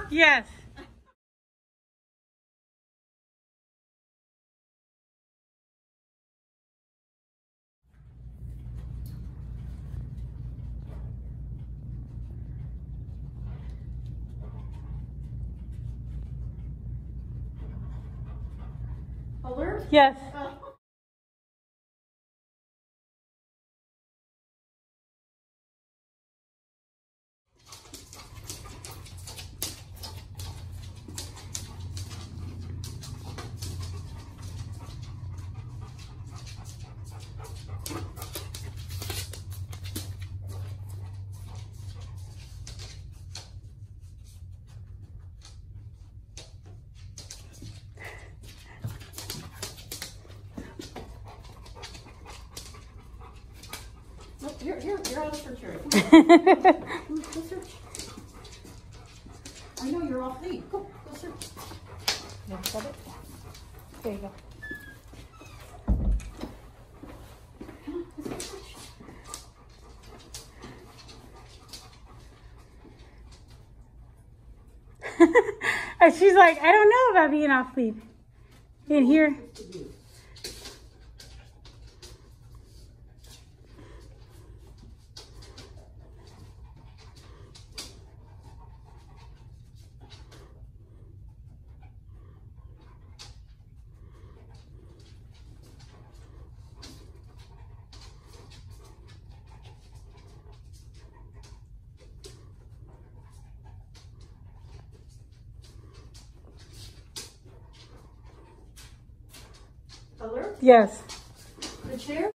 Yes. Alert? Yes. Nope, you're out of search area. Go search. I know you're off lead. Go search. Yes, got it. There you go. Come on, let's go search. And she's like, I don't know about being off lead. In here. Alert? Yes. The chair?